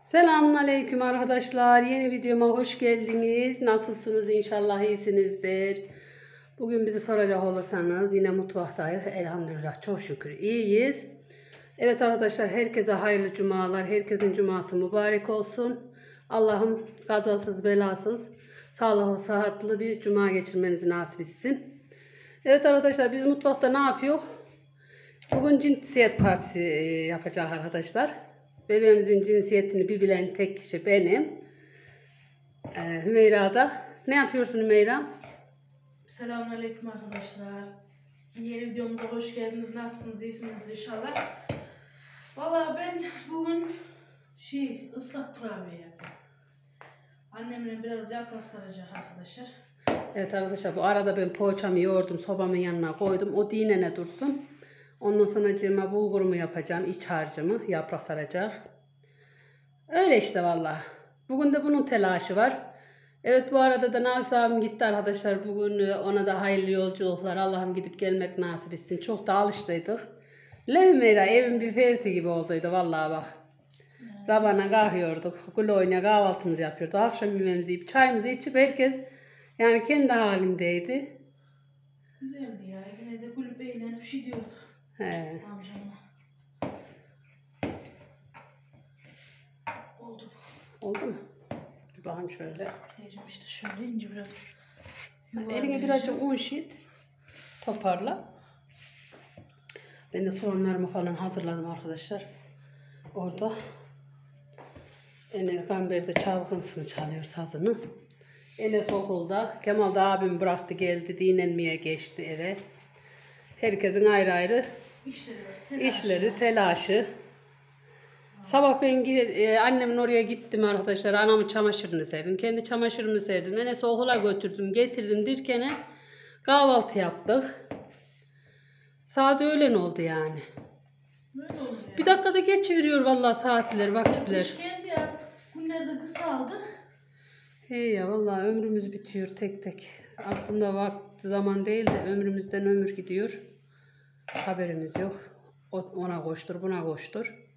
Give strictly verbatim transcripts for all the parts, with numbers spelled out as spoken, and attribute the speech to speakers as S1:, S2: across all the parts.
S1: Selamünaleyküm arkadaşlar. Yeni videoma hoş geldiniz. Nasılsınız? İnşallah iyisinizdir. Bugün bizi soracak olursanız yine mutfaktayız. Elhamdülillah çok şükür iyiyiz. Evet arkadaşlar, herkese hayırlı cumalar. Herkesin cuması mübarek olsun. Allah'ım kazasız belasız, sağlıklı sıhhatli bir cuma geçirmenizi nasip etsin. Evet arkadaşlar, biz mutfakta ne yapıyor? Bugün cinsiyet partisi yapacağız arkadaşlar. Bebeğimizin cinsiyetini bir bilen tek kişi benim. Ee, Hümeyra da. Ne yapıyorsun Hümeyra?
S2: Selamünaleyküm arkadaşlar. Yeni videomuza hoş geldiniz. Nasılsınız? İyisinizdir inşallah. Vallahi ben bugün şey ıslak kurabiye yaptım. Annemle biraz yaprak saracak arkadaşlar.
S1: Evet arkadaşlar, bu arada ben poğaçamı yoğurdum, sobamın yanına koydum. O dinene dursun. Ondan sonra cima bulgurumu yapacağım, iç harcımı, yaprak saracak. Öyle işte vallahi. Bugün de bunun telaşı var. Evet, bu arada da Navis abim gitti arkadaşlar. Bugün ona da hayırlı yolculuklar. Allah'ım gidip gelmek nasip etsin. Çok da alıştıydık. Levmeyra evin bir ferti gibi olduydu vallahi bak. Evet. Sabahına kalkıyorduk. Gül oynaya kahvaltımızı yapıyorduk. Akşam yemeğimizi yiyip çayımızı içip herkes yani kendi halindeydi.
S2: Güzeldi ya. Yine de Gül Bey'le bir şey diyorduk.
S1: He.
S2: Amcama. Oldu mu?
S1: Oldu mu? Bir bakayım şöyle.
S2: Diyeceğim işte şöyle ince biraz.
S1: Eline birazcık un şit. Toparla. Ben de soğanlarımı falan hazırladım arkadaşlar. Orada. Enes Gamber de çalgınsını çalıyor, sazını. Enes okulda. Kemal da abim bıraktı geldi. Dinlenmeye geçti eve. Herkesin ayrı ayrı
S2: işleri, var, telaşı.
S1: işleri, telaşı. Sabah ben e, annemin oraya gittim arkadaşlar. Anamın çamaşırını serdim. Kendi çamaşırımı serdim. Enes'i okula götürdüm. Getirdim dirkene. Kahvaltı yaptık. Saat öğlen oldu yani.
S2: Böyle oldu ya.
S1: Bir dakikada geçiveriyor vallahi saatler, vakitler.
S2: Kış geldi artık. Günler de kısaldı.
S1: Hey ya vallahi ömrümüz bitiyor tek tek. Aslında vakti zaman değil de ömrümüzden ömür gidiyor. Haberimiz yok. Ona koştur, buna koştur.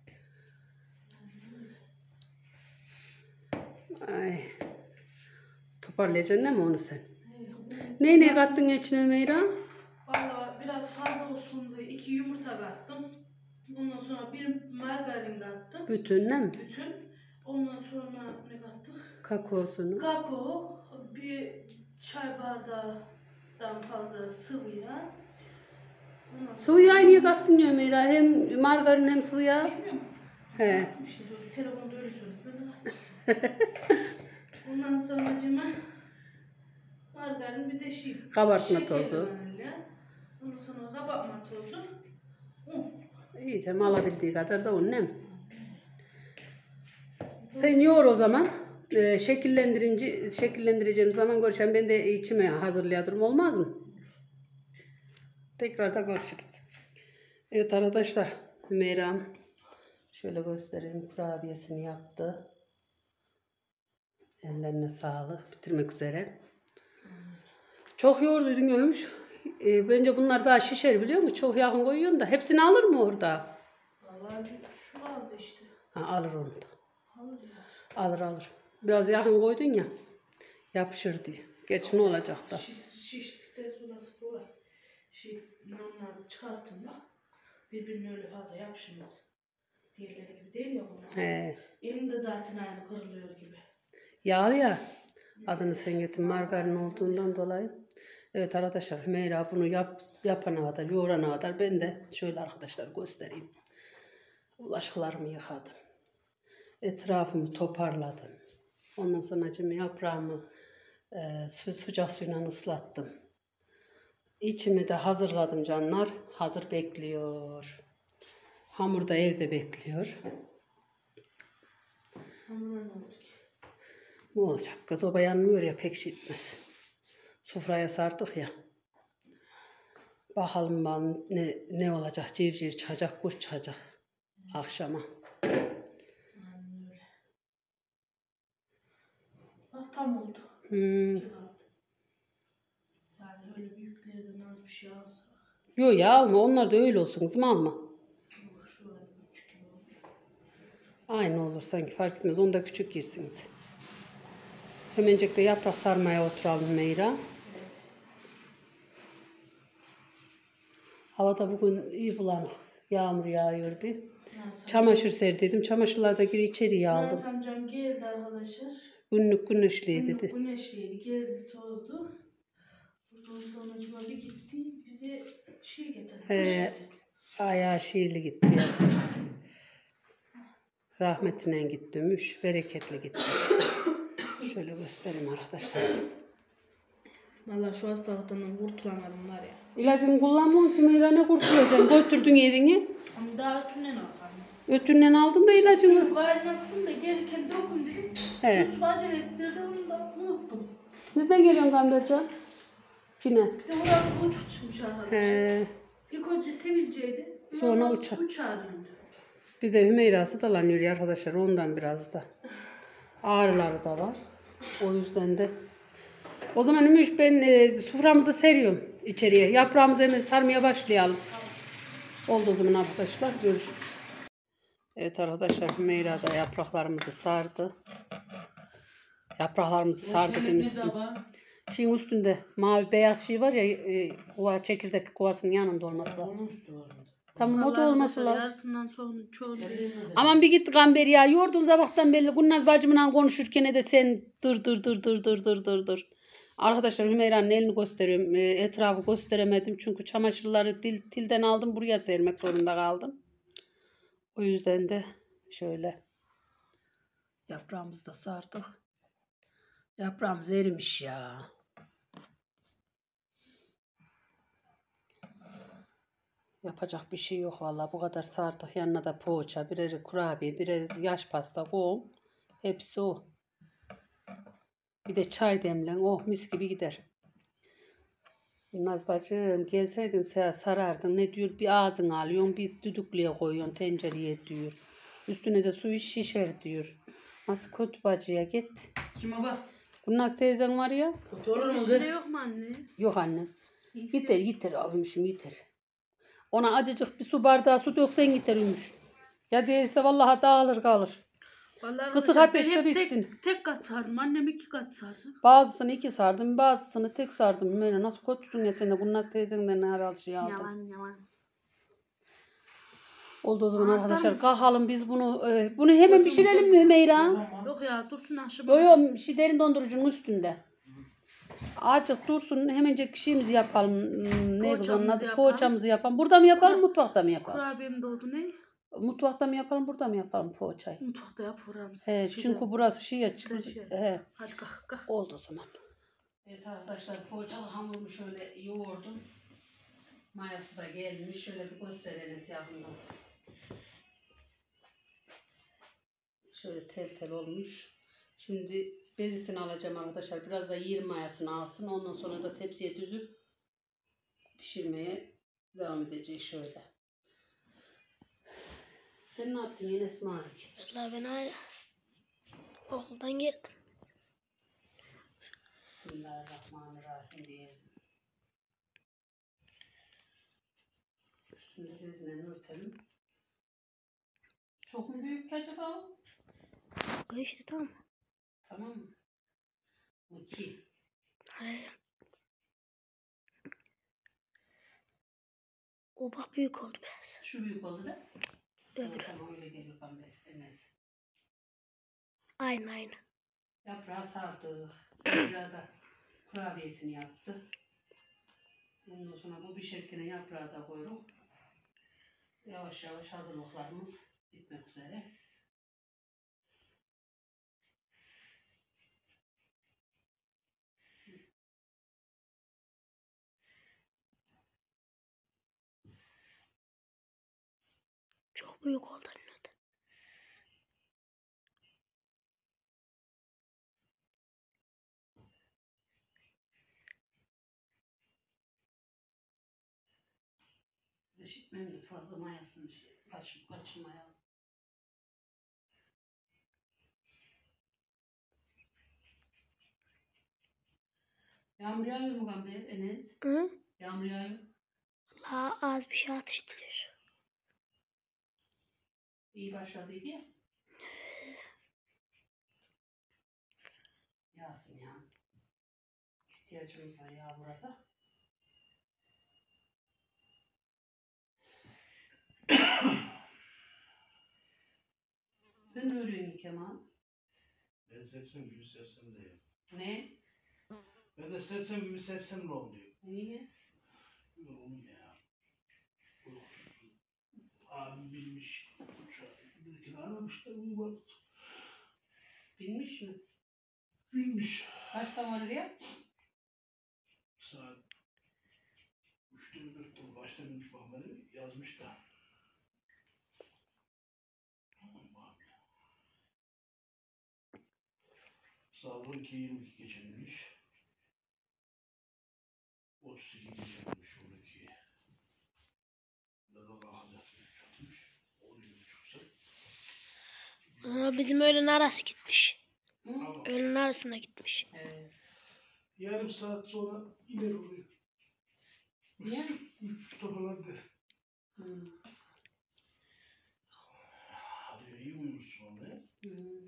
S1: Ay. Toparlayacaksın değil mi onu sen? Ne ne kattın içine Meyra?
S2: Vallahi biraz fazla olsun diye iki yumurta kattım. Ondan sonra bir margarin kattım.
S1: Bütün ne mi?
S2: Bütün. Ondan sonra ne kattık?
S1: Kakaosunu.
S2: Kakao, bir çay bardağından fazla sıvı yağ.
S1: Sıvı yağı niye kattın ya Meyra? Hem margarin hem sıvı yağ.
S2: Bilmiyorum.
S1: He.
S2: İşte öyle, telefonda öyle söyledi. Ben de kattım. Ondan sonra cima margarin bir de şey.
S1: Kabartma tozu.
S2: Ondan sonra kabartma tozu. Un.
S1: İyice alabildiği kadar da un ne mi? Sen yoğur o zaman. Ee, şekillendirici, şekillendireceğim zaman görüşelim. Ben de içime hazırlayalım, olmaz mı? Tekrar da görüşürüz. Evet arkadaşlar, Hümeyra şöyle göstereyim, kurabiyesini yaptı. Ellerine sağlık. Bitirmek üzere. Çok yoğurduydun Ömür. E, bence bunlar daha şişer biliyor musun? Çok yakın koyuyorsun da. Hepsini alır mı orada?
S2: Vallahi şu aldı işte.
S1: Ha, alır onu da.
S2: Alır ya.
S1: Alır alır. Biraz yakın koydun ya. Yapışır diye. Gerçi ne olacak da.
S2: Şiş, şiştikten sonrası böyle şey normali çıkartın ya. Birbirine öyle fazla yapışmaz. Diğerleri gibi değil ya bunlar.
S1: He.
S2: Elimde zaten aynı kırılıyor gibi.
S1: Yağlı ya. Adını sen getir, margarin olduğundan dolayı. Evet arkadaşlar, Hümeyra bunu yap, yapana kadar, yoğurana kadar ben de şöyle arkadaşlar göstereyim. Bulaşıklarımı yıkadım. Etrafımı toparladım. Ondan sonra cime yaprağımı e, su, sıcak suyla ıslattım. İçimi de hazırladım canlar. Hazır bekliyor. Hamur da evde bekliyor.
S2: Hamura ne oldu ki?
S1: Ne olacak? Kız oba yanmıyor ya, pek şey etmez. Sofraya sardık ya. Bakalım ben ne, ne olacak? Civciv çıkacak, kuş çıkacak akşama.
S2: Aynen öyle. Bak tam oldu.
S1: Hmm.
S2: Yani öyle büyüklerden az bir şey alsa.
S1: Yok ya alma, onlar da öyle olsun kızım, alma.
S2: Şu an küçük gibi oldu.
S1: Aynı olur sanki, fark etmez. Onu da küçük girsiniz. Hemencik de yaprak sarmaya oturalım Meyra. Havada bugün iyi bulanık. Yağmur yağıyor bir. Çamaşır serdiydim. Çamaşırlar da gir içeriye aldım.
S2: Naz amcam geldi arkadaşlar.
S1: Günlük güneşliği
S2: Günlük
S1: dedi.
S2: güneşliydi, gezdi, tozdu. Buradan sonra cuma bir gitti, bize şey getirdi.
S1: He, ayağı şiirli gitti yazın. Rahmetine gitmiş, bereketli gitti. Şöyle göstereyim arkadaşlar.
S2: Vallahi şu hastalıktan kurtulamadım var ya.
S1: İlacını kullanmıyorsun ki Meyra, ne kurtulacaksın? Götürdün evini.
S2: Ama daha ötünden aldım.
S1: Ötünden aldın da ilacını.
S2: Kaynattım da gelirken dokun dedim.
S1: He.
S2: Yusuf acele ettirdi, onu da unuttum.
S1: Nereden geliyorsun Gambercan? Yine.
S2: Bir de oradan uçuk çıkmış arkadaşlar.
S1: He.
S2: İlk önce Sevilce'ydi.
S1: Sonra
S2: Sonra
S1: uça-
S2: uçağa döndü.
S1: Bir de Hümeyra'sı dalanıyor arkadaşlar, ondan biraz da. Ağrıları da var. O yüzden de. O zaman Ümüş, ben e, suframızı seriyorum içeriye. Yaprağımızı hemen sarmaya başlayalım. Oldu o zaman arkadaşlar. Görüşürüz. Evet arkadaşlar, Hümeyra da yapraklarımızı sardı. Yapraklarımızı sardı demişsin. Şeyin üstünde mavi beyaz şey var ya, e, kuva, çekirdek kovasının yanında olması lazım.
S3: Onun üstü var.
S1: Tamam, o da olması lazım.
S2: Yarısından sonra çoğu
S1: Aman bir git Gamber ya. Yordun sabahtan belli. Gunnaz bacımla konuşurken de sen dır dır dır dır dır dır dır dır. Arkadaşlar, Hümeyra'nın elini gösteriyorum. E, etrafı gösteremedim. Çünkü çamaşırları dil, tilden aldım. Buraya sermek zorunda kaldım. O yüzden de şöyle yaprağımızı da sardık. Yaprağımız erimiş ya. Yapacak bir şey yok vallahi. Bu kadar sardık. Yanına da poğaça, birer kurabiye, birer yaş pasta koyun. Hepsi o. Bir de çay demlen. Oh, mis gibi gider. Naz bacım, gelseydin sen sarardın. Ne diyor? Bir ağzına alıyorsun, bir düdüklüye koyuyorsun, tencereye diyor. Üstüne de suyu şişer diyor. Nasıl kötü bacıya git.
S3: Kime bak?
S1: Bu nasıl teyzen var ya?
S3: Kötü olur mu?
S2: Bir şey yok mu anne?
S1: Yok anne. Yeter yeter abimşim yeter. Ona acıcık bir su bardağı su döksen yeter Ümüş. Ya değilse vallahi dağılır kalır.
S2: Vallahi
S1: Kısık
S2: arkadaşlar,
S1: ateşte
S2: ben hep
S1: bitsin.
S2: Tek, tek kat sardım. Annem iki kat sardı.
S1: Bazısını iki sardım, bazısını tek sardım. Böyle nasıl kötüsün ya sen de. Bu nasıl teyzenden ne herhalde şey aldın.
S2: Yalan yalan.
S1: Oldu o zaman
S2: Aa,
S1: arkadaşlar.
S2: tamam.
S1: Kalkalım biz bunu. E, bunu hemen pişirelim mi Hümeyra?
S2: Yok ya, dursun aşağı.
S1: Yo yo, şey, derin dondurucunun üstünde. Azıcık dursun, hemencik şeyimizi yapalım. Hmm, ne kız onun
S2: Poğaçamızı
S1: adı?
S2: yapalım.
S1: Poğaçamızı yapalım. Burada mı yapalım, mutfakta mı yapalım?
S2: Kurabiyem de oldu ne?
S1: Mutfakta mı yapalım, burada mı yapalım poğaçayı?
S2: Mutfakta yaparım.
S1: He, çünkü burası şey ya.
S2: Sen
S1: Çünkü,
S2: şey.
S1: he,
S2: Hadi kalk kalk.
S1: oldu o zaman. Evet arkadaşlar, poğaçalı hamurumu şöyle yoğurdum. Mayası da gelmiş. Şöyle bir gösterelim yakından. Şöyle tel tel olmuş. Şimdi bezisini alacağım arkadaşlar. Biraz da yer mayasını alsın. Ondan sonra da tepsiye düzüp pişirmeye devam edeceğiz şöyle. Sen ne yaptın yine Esma'cığım?
S4: Vallahi ben hala okuldan geldim.
S1: Bismillahirrahmanirrahim diyelim. Üstünde bezle örtelim. Çok mu büyük ki acaba?
S4: Yok işte tamam.
S1: Tamam mı? İki.
S4: Hayır. O bak büyük oldu biraz.
S1: Şu büyük oldu da.
S4: Öbürü.
S1: Tamam, öyle geliyor Gamber. Enes.
S4: Aynı aynı.
S1: Yaprağı sardık. Yaprağı da kurabiyesini yaptı. Ondan sonra bu pişirken yaprağı da koyduk. Yavaş yavaş hazırlıklarımız bitmek üzere.
S4: Çok büyük oldu anne.
S1: Işıtmem de fazla mayasını şey, kaç, kaçırmayalım. Yağmur yağıyor mu Gamber, Enes?
S4: Hı?
S1: Yağmur yağıyor.
S4: La az bir şey atıştırır.
S1: İyi başladıydı ya. yağsın ya. İhtiyacımız var ya burada. Sen ne örüyorsun Kemal?
S3: Ben sersem gibi sersem de.
S1: Ne?
S3: Ben de sersem gibi sersem ne oluyor?
S1: Niye?
S3: Oğlum ya. Uykusuz. Abi bilmiş. Belki aramışlar uyumadı.
S1: Bilmiş mi?
S3: Bilmiş.
S1: Kaçta var ya?
S3: Saat üçte mi dörtte mi başta bilmiş bakmadı. Yazmış da. Aman bak. Saat on iki yirmi iki geçilmiş. otuz iki geçilmiş on iki. Daha kalkacak üç atmış. on yedi buçuksa.
S4: Ama bizim öğlen arası gitmiş.
S1: Hı?
S3: Ama
S4: Öğlen arasına gitmiş.
S1: Evet.
S3: yarım saat sonra iner oraya.
S1: Niye?
S3: Üç buçukta falan der.
S1: Hı.
S3: Arıyor iyi uyumuşsun onu ya.
S1: Hı.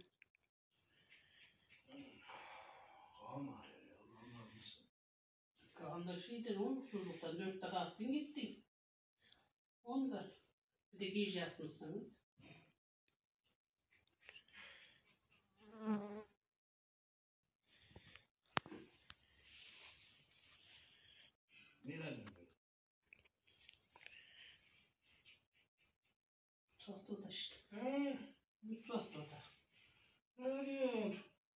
S3: Kafam ağrıyor ya. Allah'ım ağrımasın.
S1: Kaan'da şeyden uykusuzluktan dörtte kalktın gittin. Ondan. Bir de giyiş yapmışsınız.
S3: Neler böyle?
S1: Tuhafta da işte.
S3: He?
S1: Tuhafta da.
S3: Ne arıyor?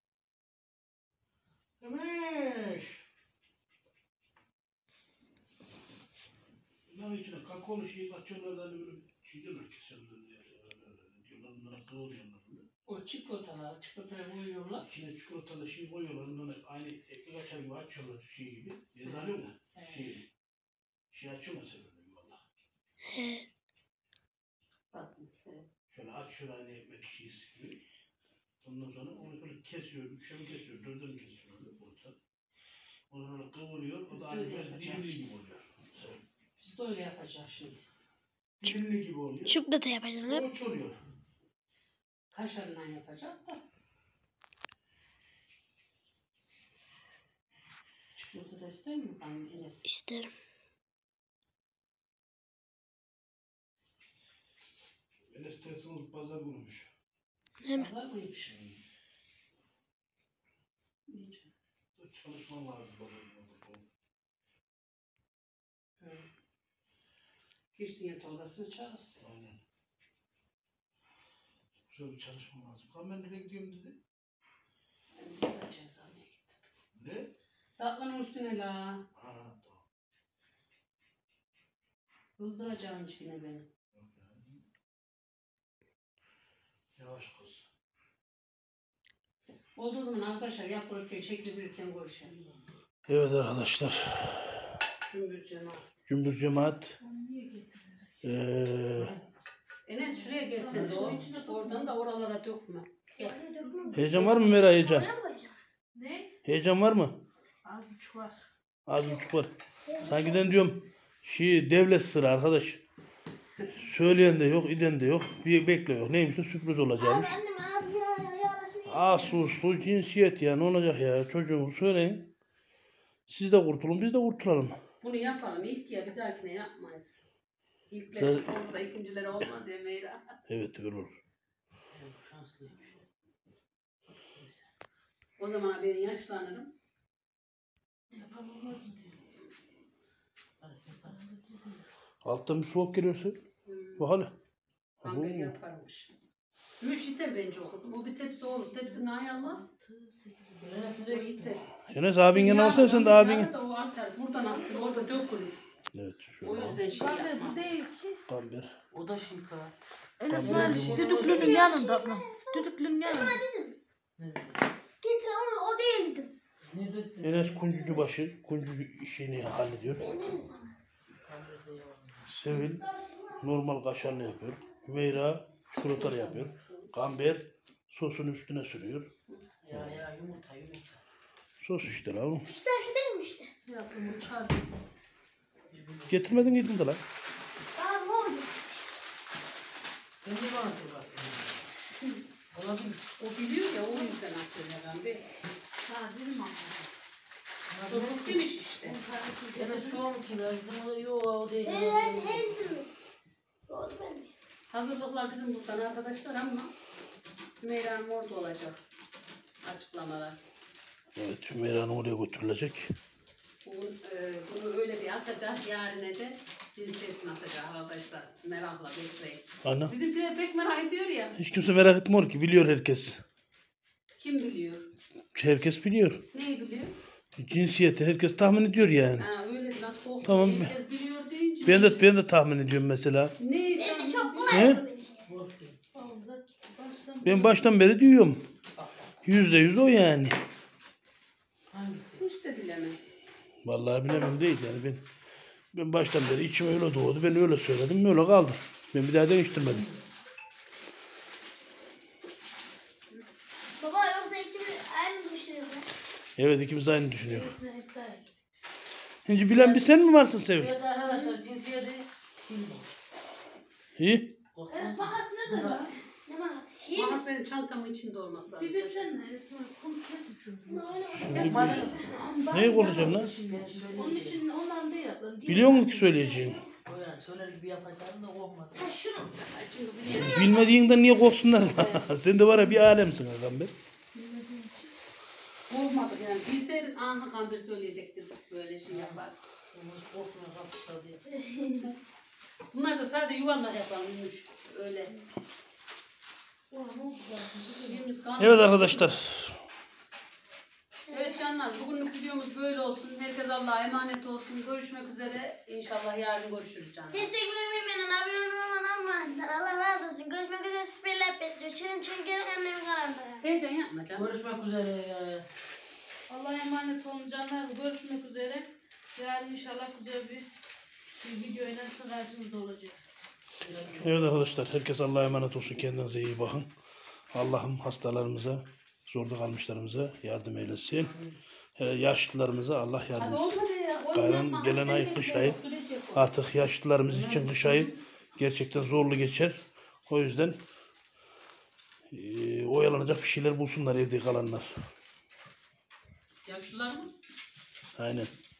S3: Demiş. Bunların içine kakaolu şeyi katıyorlar da hani böyle şey diyorlar keserler diye. Diyorlar bunlara kıvırıyorlar.
S1: O çikolatalar, çikolataya koyuyorlar.
S3: İçine çikolatalı şey koyuyorlar. Ondan aynı ekmek açar gibi açıyorlar şey gibi. Yazarıyor mu?
S1: Evet.
S3: Şey. Şey açıyor mesela böyle valla.
S4: He.
S1: Bak, evet.
S3: Şöyle aç şöyle aynı ekmek şeysi gibi. Ondan sonra onu böyle kesiyor, üçe kesiyor, dörde mi kesiyor öyle orta. Onu öyle kıvırıyor, o
S1: Biz
S3: da
S1: de
S3: aynı
S1: öyle
S3: böyle
S1: yapacağız.
S3: dilimli gibi oluyor.
S1: Biz de öyle yapacağız şimdi.
S3: Dilimli gibi oluyor.
S4: Çikolata yapacağım.
S3: Koç oluyor.
S1: Kaşarından yapacak da. Çikolata da ister mi bakalım Enes?
S4: İsterim.
S3: Enes tersimiz pazar bulmuş.
S4: Hem
S1: Pazar mıymış? İyice.
S3: Çalışmam vardı pazarda.
S1: Evet. Girsin yatak odasına çağırsın.
S3: Aynen. Şöyle bir çalışmam lazım. Kan ben nereye gidiyorum dedi.
S1: Yani biz de cezaneye gittik.
S3: Ne?
S1: Tatlının üstüne la.
S3: Ha tamam.
S1: Hızdıracağım içkine beni.
S3: Yok yani. Yavaş kız.
S1: Olduğu zaman arkadaşlar yapılırken, şekli verirken görüşelim.
S3: Evet arkadaşlar.
S1: Cümbür cemaat.
S3: Cümbür cemaat.
S2: Niye getirdin?
S3: Ee,
S1: Enes şuraya gelsin de o. Oradan da oralara dökme. Gel.
S3: heyecan var mı Mera heyecan?
S2: Ne?
S3: Heyecan var mı?
S2: Az buçuk var.
S3: Az buçuk var. Sankiden diyorum şey devlet sırrı arkadaş. Söyleyen de yok, iden de yok. Bir bekliyor. Neymiş o sürpriz olacakmış.
S4: annem abi ya yarasını
S3: Asuslu cinsiyet ya ne olacak ya çocuğumu söyleyin. Siz de kurtulun biz de kurtulalım.
S1: Bunu yapalım ilk ya bir dahakine yapmayız. İlkler
S3: Evet.
S1: olur da ikincileri olmaz ya Meyra.
S3: Evet öyle olur.
S1: Şanslıymış. O zaman ben yaşlanırım.
S2: Yapan olmaz mı diyor.
S3: Alttan bir soğuk geliyorsa
S1: Hmm.
S3: bak hele.
S1: Kamber
S3: Oo.
S1: yaparmış. Gümüş yeter bence o kızım. O bir tepsi olur. Tepsini ayarla.
S2: altı, sekiz,
S1: O yeter.
S3: Enes abin gene alsana sen de abin.
S1: Da o atar. Buradan atsın. Orada dökülür.
S3: Evet
S1: O
S3: şöyle.
S1: yüzden şey
S2: Kamber
S1: yapma.
S2: bu değil ki.
S3: Kamber.
S1: O da şifa.
S2: Enes
S3: Kamber
S2: ben
S3: yumurta.
S2: düdüklünün yanında mı? Düdüklünün yanında.
S4: getir onu o değil dedim.
S3: Enes kuncucu başı. Kuncucu işini hallediyor. Sevil normal kaşarlı yapıyor. Hümeyra çikolatalı yapıyor. Kamber sosun üstüne sürüyor.
S1: Ya ya yumurta yumurta.
S3: Sos işte lan.
S4: İşte şu değil mi işte?
S2: Yapımı çıkardım.
S3: Getirmedin gidin de lan.
S4: Daha ne oldu?
S1: Sen ne vardı bak? Olabilir. O biliyor ya o yüzden atıyor herhalde.
S2: Ha dedim ama.
S1: Çocuk demiş işte.
S2: On tanesi
S5: Ya da
S2: dedim.
S5: şu anki verdim o da yok o değil.
S4: Evet, evet. Oldu ben de.
S1: Hazırlıklar bizim buradan arkadaşlar ama Hümeyra'nın orada olacak. Açıklamalar.
S3: Evet, Hümeyra'nın oraya götürülecek.
S1: Bugün, e, bunu öyle bir atacak, yarine de cinsiyetini atacak arkadaşlar. Merakla bekleyin.
S3: Ana.
S1: Bizimkiler pek merak ediyor ya.
S3: Hiç kimse merak etmiyor ki. Biliyor herkes.
S1: Kim biliyor?
S3: Herkes biliyor.
S1: Neyi biliyor?
S3: Cinsiyeti herkes tahmin ediyor yani.
S1: Ha öyle nasıl oldu?
S3: Tamam.
S1: Herkes biliyor deyince.
S3: Ben de, ben de tahmin ediyorum mesela.
S1: Neyi
S4: Ben de
S1: tahmin
S4: çok
S1: ediyor?
S4: kolay
S3: He?
S4: oldu benim.
S5: Boş ver.
S2: Fazla baştan
S3: Ben baştan beri diyorum. Yüzde yüz o yani.
S5: Hangisi?
S1: Hiç de bilemem.
S3: Vallahi bilemem değil yani ben. Ben baştan beri içim öyle doğdu. Ben öyle söyledim. Öyle kaldı. Ben bir daha değiştirmedim.
S4: Baba yoksa ikimiz aynı düşünüyoruz.
S3: Evet, ikimiz aynı düşünüyoruz.
S2: gerisine hep daha iyi.
S3: Şimdi bilen bir sen mi varsın Sevil?
S5: Evet arkadaşlar cinsiyeti bilmiyorum.
S3: İyi.
S2: Enes makas nerede lan?
S4: Ne manası? Şey mi?
S1: Makas benim çantamın içinde olması lazım.
S2: Bir versene Enes makas. Bunu kesin şunu.
S3: Şimdi
S5: Bana-
S3: bir- Neyi konuşacağım lan?
S5: Ben söyleyeyim
S2: Onun
S5: diye.
S2: için ondan değil. lan. Diğer-
S3: Biliyor musun ki söyleyeceğini?
S5: O yani söyler gibi yapacağım da korkmadım.
S4: Ha şunu.
S1: Ay, çünkü biliyorum.
S3: Bilmediğinden niye korksunlar? Sen de var ya bir alemsin adam be.
S1: Olmadı yani. Bilseydin anı kandır söyleyecektir böyle şey yapar.
S5: Onu korkmuyor kapışlar diye.
S1: Bunlar da sadece yuvarlak yapanmış öyle.
S2: Ulan ne oldu zaten?
S1: Şeyimiz kan-
S3: Evet arkadaşlar.
S1: Evet canlar, bugünlük videomuz böyle olsun. Herkes Allah'a emanet olsun. Görüşmek üzere. İnşallah yarın görüşürüz canlar.
S4: Destek vermeyen abone olmayan Allah razı olsun. Görüşmek üzere. Siperler bekliyor. Çırın çırın gelin annemin kanalına.
S1: Heyecan yapma canım.
S5: Görüşmek üzere.
S2: Allah'a emanet olun canlar. Görüşmek üzere. Yarın inşallah güzel bir, bir video ile sizin karşınızda olacak.
S3: Evet arkadaşlar, herkes Allah'a emanet olsun. Kendinize iyi bakın. Allah'ım hastalarımıza, zorda kalmışlarımıza yardım eylesin. Hele yaşlılarımıza Allah yardım
S1: Hadi
S3: etsin.
S1: olmadı ya. Oğlum
S3: Bayram
S1: yapma.
S3: gelen
S1: Hadi
S3: ay,
S1: sen
S3: kış
S1: bekle,
S3: ayı.
S1: sürecek o.
S3: Artık yaşlılarımız için kış ayı gerçekten zorlu geçer. O yüzden eee, oyalanacak bir şeyler bulsunlar evde kalanlar.
S1: Yaşlılar mı?
S3: Aynen.